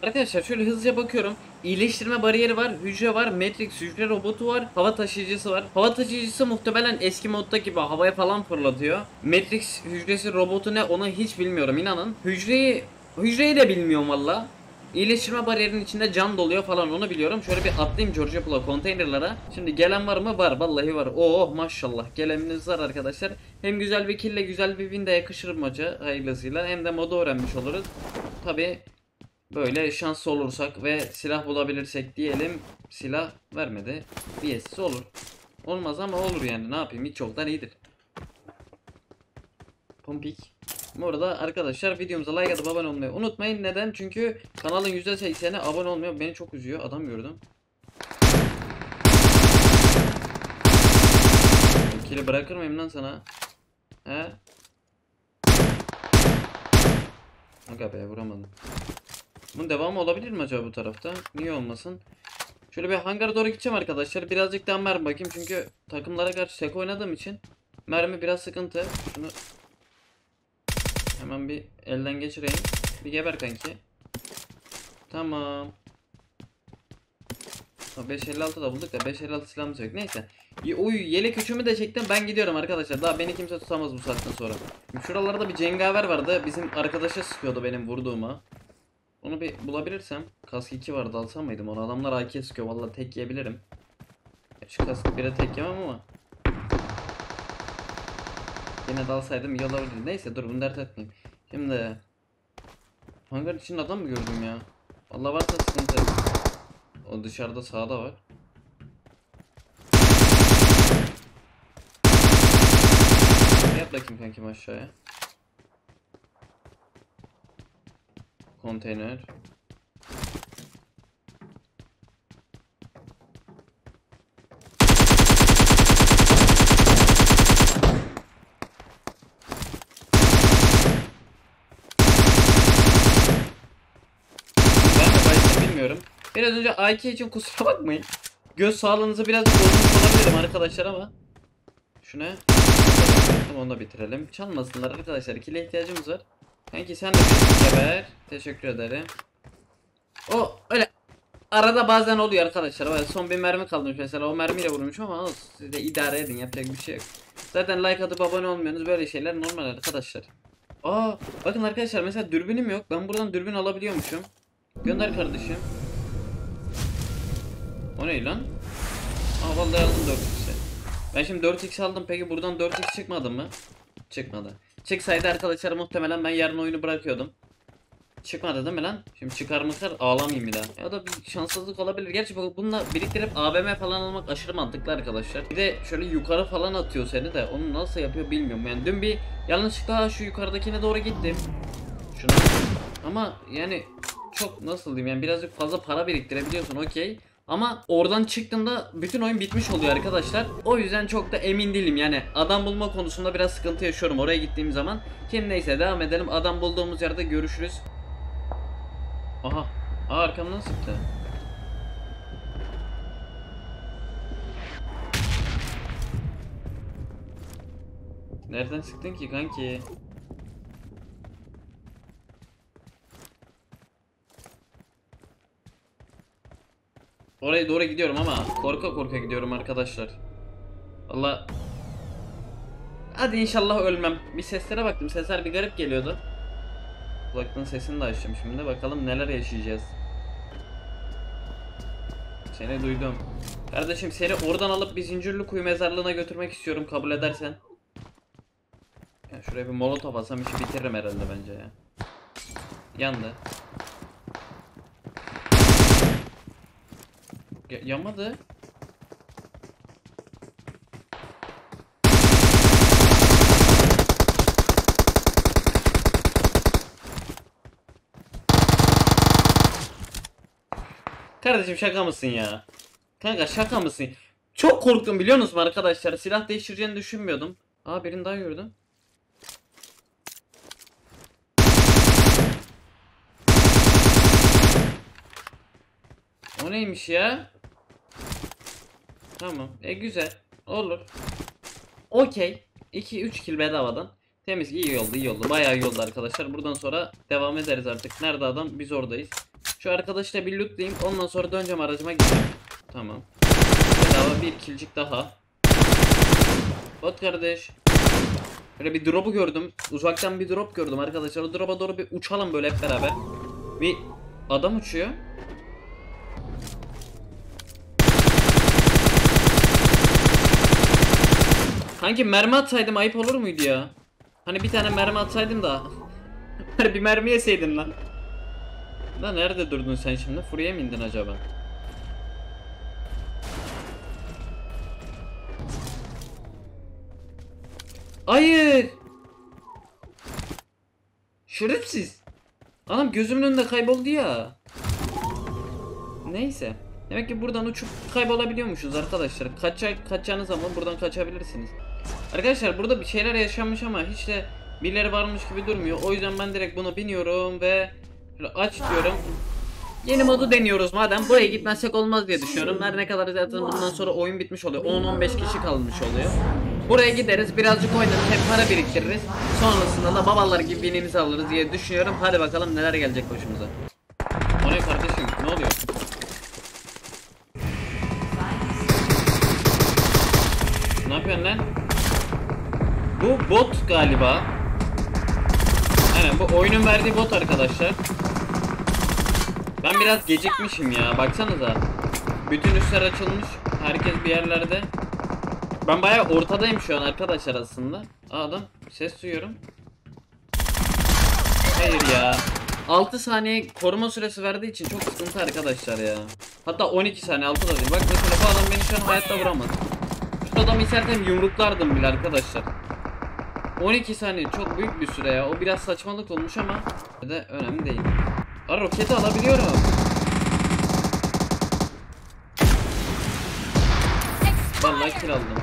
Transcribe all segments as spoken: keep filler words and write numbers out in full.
Arkadaşlar şöyle hızlıca bakıyorum. İyileştirme bariyeri var, hücre var, Matrix hücre robotu var, hava taşıyıcısı var. Hava taşıyıcısı muhtemelen eski modda gibi havaya falan fırlatıyor. Matrix hücresi robotu ne, onu hiç bilmiyorum inanın. Hücreyi hücreyi de bilmiyorum valla. İyileştirme bariyerinin içinde can doluyor falan, onu biliyorum. Şöyle bir atlayayım Georgia Pool'a, konteynerlara. Şimdi gelen var mı? Var, vallahi var. Oh maşallah, geleniniz var arkadaşlar. Hem güzel bir kille güzel bir win de yakışır maça hayırlısıyla, hem de modu öğrenmiş oluruz. Tabi böyle şanslı olursak ve silah bulabilirsek diyelim. Silah vermedi. B S'si olur. Olmaz ama olur yani, ne yapayım, hiç çoktan iyidir. Pompik. Bu arada arkadaşlar videomuza like atıp abone olmayı unutmayın. Neden? Çünkü kanalın yüzde sekseni abone olmuyor. Beni çok üzüyor. Adam gördüm. Kili bırakır mıyım lan sana? He? Aga be, vuramadım. Bunun devamı olabilir mi acaba bu tarafta? Niye olmasın? Şöyle bir hangara doğru gideceğim arkadaşlar. Birazcık daha mermi bakayım çünkü takımlara karşı tek oynadığım için mermi biraz sıkıntı. Şunu hemen bir elden geçireyim. Bir geber kanki. Tamam. beş elli altı da bulduk da beş elli altı silahımız yok. Neyse. Oy, yelek üçümü de çektim. Ben gidiyorum arkadaşlar. Daha beni kimse tutamaz bu saatten sonra. Şuralarda bir cengaver vardı. Bizim arkadaşa sıkıyordu benim vurduğuma. Onu bir bulabilirsem. Kask iki vardı, alsam mıydım onu? Adamlar A K sıkıyor. Vallahi tek yiyebilirim. Şu kask bire tek yemem ama. Yine dalsaydım iyi olabilir. Neyse dur, bunu dert etmeyeyim. Şimdi hangar için adam mı gördüm ya? Vallahi varsa sıkıntı. O dışarıda, sağda var. Yap bakayım kankim aşağıya. Konteyner. Bilmiyorum. Biraz önce A K için kusura bakmayın. Göz sağlığınızı biraz bozmuş olabilirim arkadaşlar ama. Şuna. Onu da bitirelim. Çalmasınlar arkadaşlar. İkili ihtiyacımız var. Kanki sen de bir geber. Teşekkür ederim. O öyle arada bazen oluyor arkadaşlar. Öyle son bir mermi kalmış mesela. O mermiyle vurmuşum ama siz de idare edin. Yapacak bir şey yok. Zaten like atıp abone olmuyorsunuz. Böyle şeyler normal arkadaşlar. Aa bakın arkadaşlar, mesela dürbünüm yok. Ben buradan dürbün alabiliyormuşum. Gönder kardeşim. O ne lan? Aa vallahi aldım dört x'i. Ben şimdi dört x aldım. Peki buradan dört x çıkmadı mı? Çıkmadı. Çıksaydı arkadaşlar muhtemelen ben yarın oyunu bırakıyordum. Çıkmadı değil mi lan? Şimdi çıkar mıkar ağlamayayım bir daha. Ya da bir şanssızlık olabilir. Gerçi bununla biriktirip A V M falan almak aşırı mantıklı arkadaşlar. Bir de şöyle yukarı falan atıyor seni de. Onu nasıl yapıyor bilmiyorum. Yani dün bir yanlışlıkla şu yukarıdakine doğru gittim. Şuna. Ama yani çok nasıl diyeyim, yani birazcık fazla para biriktirebiliyorsun, okey. Ama oradan çıktığında bütün oyun bitmiş oluyor arkadaşlar. O yüzden çok da emin değilim, yani adam bulma konusunda biraz sıkıntı yaşıyorum oraya gittiğim zaman. Şimdi neyse devam edelim, adam bulduğumuz yerde görüşürüz. Aha, aa, arkamdan sıktı. Nereden sıktın ki kanki? Oraya doğru gidiyorum ama korka korka gidiyorum arkadaşlar. Allah. Hadi inşallah ölmem. Bir seslere baktım. Sesler bir garip geliyordu. Kulaklığın sesini de açtım şimdi. Bakalım neler yaşayacağız. Seni duydum. Kardeşim seni oradan alıp bir Zincirlikuyu mezarlığına götürmek istiyorum, kabul edersen. Ya şuraya bir molotof atsam işi bitiririm herhalde bence ya. Yandı. Ya yanmadı. Kardeşim şaka mısın ya? Kanka şaka mısın? Çok korktum biliyor musun arkadaşlar? Silah değiştireceğini düşünmüyordum. Aa, birini daha gördüm. O neymiş ya? Tamam. E güzel. Olur. Okey. iki üç kill bedavadan. Temiz, iyi oldu, iyi oldu. Bayağı iyi oldu arkadaşlar. Buradan sonra devam ederiz artık. Nerede adam? Biz oradayız. Şu arkadaşla bir lootlayayım. Ondan sonra döneceğim, aracıma gideceğim. Tamam. Bedava bir kilcik daha. Bot kardeş. Böyle bir drop'u gördüm. Uzaktan bir drop gördüm arkadaşlar. O drop'a doğru bir uçalım böyle hep beraber. Bir adam uçuyor. Kanki mermi atsaydım ayıp olur muydu ya? Hani bir tane mermi atsaydım da. Hani bir mermi yeseydin lan. Lan nerede durdun sen şimdi? Furya mı indin acaba? Hayır. Şerefsiz. Adam gözümün önünde kayboldu ya. Neyse. Demek ki buradan uçup kaybolabiliyormuşuz arkadaşlar. Kaça kaçacağınız zaman buradan kaçabilirsiniz. Arkadaşlar burada bir şeyler yaşanmış ama hiç de birileri varmış gibi durmuyor. O yüzden ben direkt buna biniyorum ve aç diyorum. Yeni modu deniyoruz madem. Buraya gitmezsek olmaz diye düşünüyorum. Her ne kadar zaten bundan sonra oyun bitmiş oluyor. on on beş kişi kalmış oluyor. Buraya gideriz, birazcık oynarız, hep para biriktiririz. Sonrasında da babalar gibi binimizi alırız diye düşünüyorum. Hadi bakalım neler gelecek başımıza. O ne kardeşim? Ne oluyor? Ne yapıyorsun lan? Bu bot galiba. Aynen, bu oyunun verdiği bot arkadaşlar. Ben biraz gecikmişim ya, baksanıza. Bütün üstler açılmış. Herkes bir yerlerde. Ben bayağı ortadayım şu an arkadaşlar aslında. Aa, adam ses duyuyorum. Hayır ya. altı saniye koruma süresi verdiği için çok sıkıntı arkadaşlar ya. Hatta on iki saniye, altı da değil. Bak mesela bu adam beni şu an hayatta vuramaz. Şu adamı istersen yumruklardım bile arkadaşlar. on iki saniye çok büyük bir süre ya. O biraz saçmalık olmuş ama de önemli değil. Aa, roketi alabiliyorum. Vallahi kill aldım.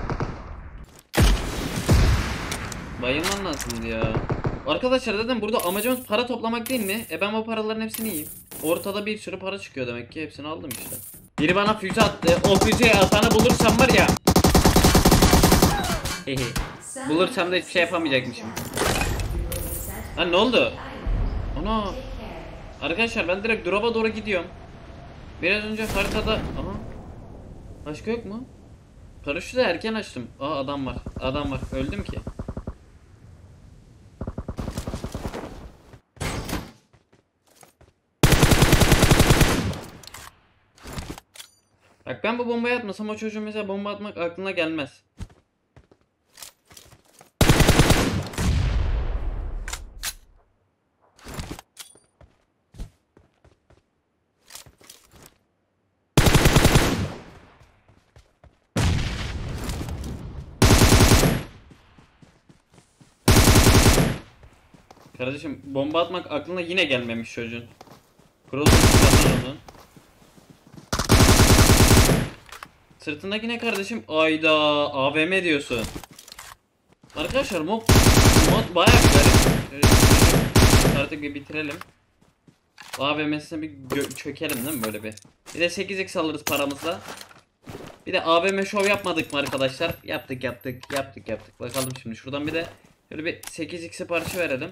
Bayılman lazımdı ya. Arkadaşlar zaten burada amacımız para toplamak değil mi? E ben o paraların hepsini yiyeyim. Ortada bir sürü para çıkıyor demek ki, hepsini aldım işte. Biri bana füze attı. O füzeyi atanı bulursam var ya. Bulursam da hiçbir şey yapamayacakmışım. Lan ne oldu? Ana. Arkadaşlar ben direkt drop'a doğru gidiyorum. Biraz önce haritada... Aha. Başka yok mu? Paraşütü de erken açtım. Aa, adam var. Adam var. Öldüm ki. Bak ben bu bombayı atmasam o çocuğun mesela bomba atmak aklına gelmez. Kardeşim bomba atmak aklına yine gelmemiş çocuğun. Kurulmuş onun. Sırtındaki ne kardeşim? Ayda A V M diyorsun. Arkadaşlar mod, mod bayağı güzel. Artık bir bitirelim. A V M'sine bir çökelim değil mi böyle bir. Bir de sekiz x alırız paramızla. Bir de A V M şov yapmadık mı arkadaşlar? Yaptık yaptık yaptık yaptık. Bakalım şimdi şuradan bir de böyle bir sekiz x'e parça verelim.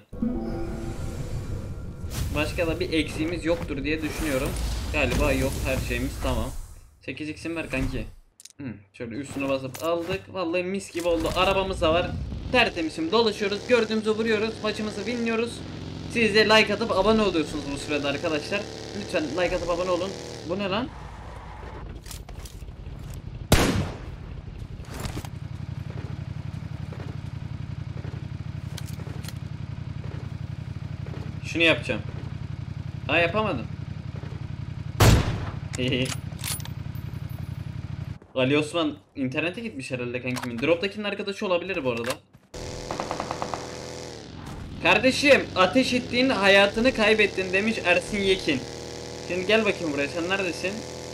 Başka da bir eksiğimiz yoktur diye düşünüyorum. Galiba yok, her şeyimiz tamam. sekiz x'im ver kanki. Hmm, şöyle üstüne basıp aldık. Vallahi mis gibi oldu. Arabamız da var. Tertemizim dolaşıyoruz. Gördüğümüzü vuruyoruz. Maçımızı winliyoruz. Siz de like atıp abone oluyorsunuz bu sırada arkadaşlar. Lütfen like atıp abone olun. Bu ne lan? Şunu yapacağım. Aa, yapamadım. Ali Osman internete gitmiş herhalde kankimin. Drop'takinin arkadaşı olabilir bu arada. Kardeşim ateş ettiğin hayatını kaybettin demiş Ersin Yekin. Şimdi gel bakayım buraya, sen neredesin?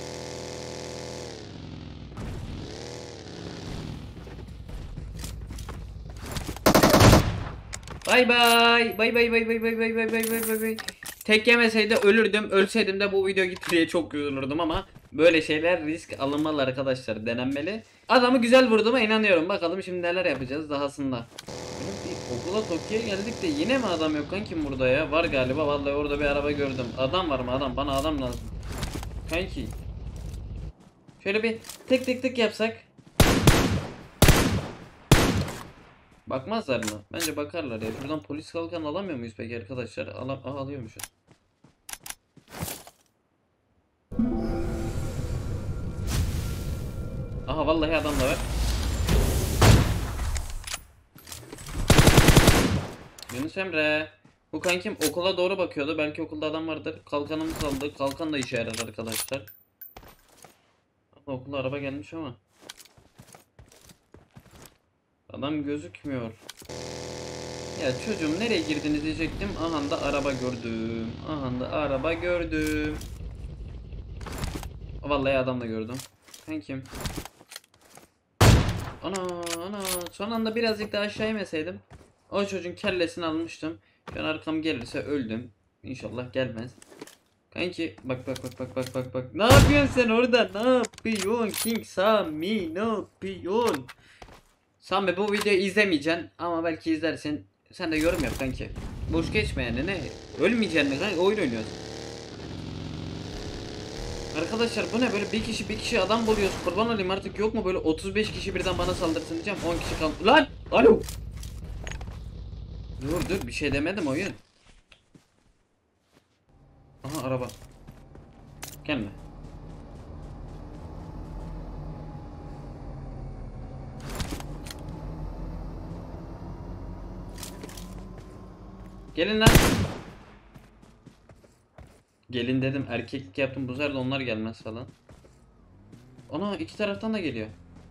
Bay bay. Bay bay bay bay bay bay bay bay bay bay bay. Tek yemeseydi ölürdüm. Ölseydim de bu video gitti diye çok üzülürdüm ama böyle şeyler risk alınmalı arkadaşlar, denenmeli. Adamı güzel vurduğuma inanıyorum. Bakalım şimdi neler yapacağız dahasında. Benim bir okula Tokyo'ya geldik de yine mi adam yok kankim burada ya? Var galiba, vallahi orada bir araba gördüm. Adam var mı adam? Bana adam lazım. Kanki. Şöyle bir tek tek tek yapsak. Bakmazlar mı? Bence bakarlar ya. Şuradan polis kalkan alamıyor muyuz peki arkadaşlar? Al Aha, alıyormuşuz. Aha vallahi adam da var. Yunus Emre. Bu kankim okula doğru bakıyordu. Belki okulda adam vardır. Kalkanımızı aldı. Kalkan da işe yarar arkadaşlar. Ama okula araba gelmiş ama. Adam gözükmüyor. Ya çocuğum nereye girdiniz diyecektim. Aha da araba gördüm. Aha da araba gördüm. Vallahi adam da gördüm. Kankim. Ana ana. Son anda birazcık daha aşağı inmeseydim o çocuğun kellesini almıştım. Şu an arkam gelirse öldüm. İnşallah gelmez. Kanki bak bak bak bak bak bak bak. Ne yapıyorsun sen orada? Ne yapıyorsun King Sami? Ne yapıyorsun? Sami bu videoyu izlemeyeceksin ama belki izlersin. Sen de yorum yap kanki. Boş geçme yani, ne? Ölmeyeceksin kanki, oyun oynuyorsun. Arkadaşlar bu ne böyle, bir kişi bir kişi adam buluyoruz, kurban olayım artık, yok mu böyle otuz beş kişi birden bana saldırsın diyeceğim, on kişi kaldı. Lan! Alo! Dur dur bir şey demedim oyun. Aha araba. Gelme. Gelin lan. Gelin dedim, erkeklik yaptım, bu sefer de onlar gelmez falan. Ana iki taraftan da geliyor.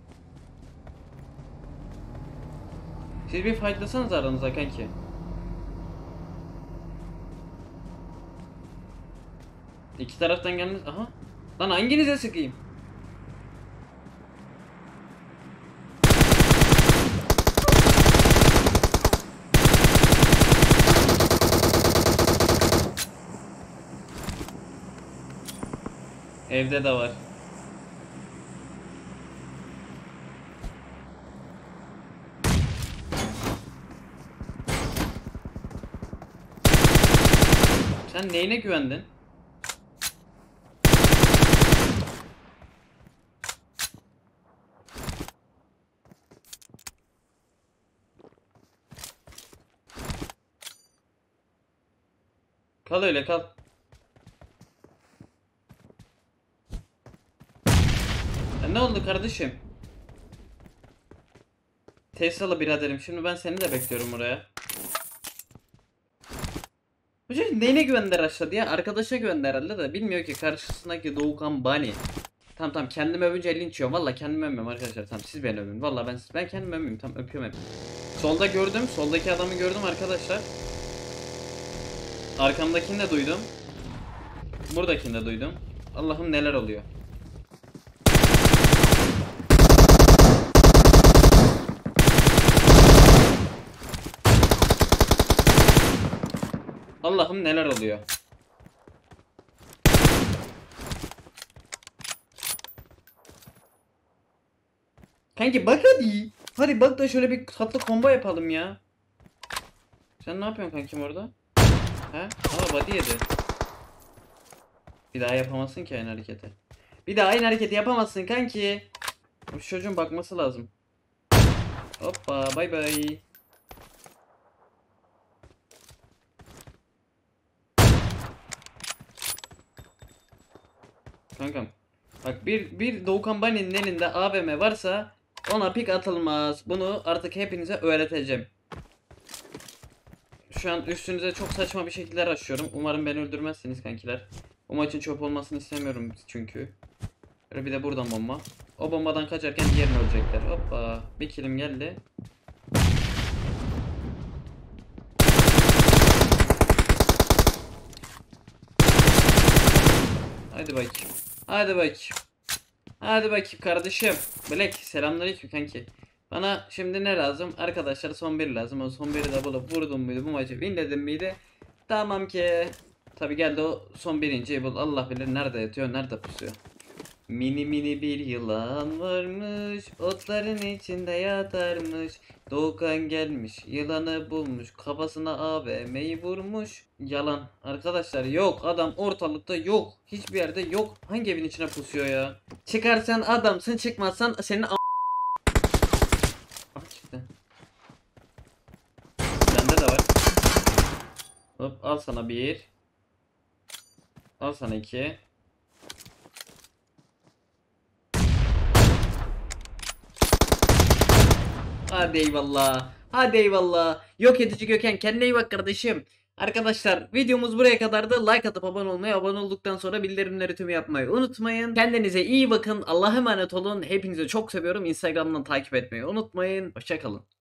Siz bir fightlasanız aranızda kanki. İki taraftan gelmez. Aha. Lan hanginize sıkayım? Evde de var. Sen neyine güvendin? Kal öyle kal. Ya ne oldu kardeşim? Teslalı biraderim, şimdi ben seni de bekliyorum oraya. Bu çocuk neyine güvendi aşağıda ya? Arkadaşa güvendi herhalde de bilmiyor ki karşısındaki Doğukan Bani. Tamam tamam, kendimi övünce linç yiyorum. Valla kendimi övmüyorum arkadaşlar. Tamam siz beni övün. Valla ben ben kendimi övmüyorum. Tamam öpüyorum hep. Solda gördüm. Soldaki adamı gördüm arkadaşlar. Arkamdakini de duydum. Buradakini de duydum. Allah'ım neler oluyor. Allah'ım neler oluyor. Kanki bak hadi. Hadi bak da şöyle bir tatlı combo yapalım ya. Sen ne yapıyorsun kankim orada? He? Aa body yedi. Bir daha yapamazsın ki aynı hareketi. Bir daha aynı hareketi yapamazsın kanki. Bu çocuğun bakması lazım. Hoppa bay bay. Kankam. Bak bir bir Doğukan Bani'nin elinde A V M varsa ona pik atılmaz. Bunu artık hepinize öğreteceğim. Şu an üstünüze çok saçma bir şekilde açıyorum. Umarım beni öldürmezsiniz kankiler. O maçın çöp olmasını istemiyorum çünkü. Böyle bir de buradan bomba. O bombadan kaçarken diğerini ölecekler. Hoppa. Bir kilim geldi. Hadi bakayım. Hadi bakayım. Hadi bakayım kardeşim. Black selamünaleyküm kanki. Bana şimdi ne lazım? Arkadaşlar son bir lazım. O son biri de bulup vurdum muydu bu maçı winledim miydi? Tamam ki. Tabi geldi o son birinciyi bul. Allah bilir nerede yatıyor, nerede pusuyor. Mini mini bir yılan varmış, otların içinde yatarmış. Doğukan gelmiş, yılanı bulmuş, kafasına A V M'yi vurmuş. Yalan. Arkadaşlar yok, adam ortalıkta yok. Hiçbir yerde yok. Hangi evin içine pusuyor ya? Çıkarsan adamsın, çıkmazsan senin a- Ah, çıktı. Bende de var. Hop, al sana bir. Al sana iki. Hadi eyvallah. Hadi eyvallah. Yok edici Gökhan, kendine iyi bak kardeşim. Arkadaşlar videomuz buraya kadardı. Like atıp abone olmayı, abone olduktan sonra bildirimleri tüm yapmayı unutmayın. Kendinize iyi bakın. Allah'a emanet olun. Hepinizi çok seviyorum. Instagram'dan takip etmeyi unutmayın. Hoşçakalın.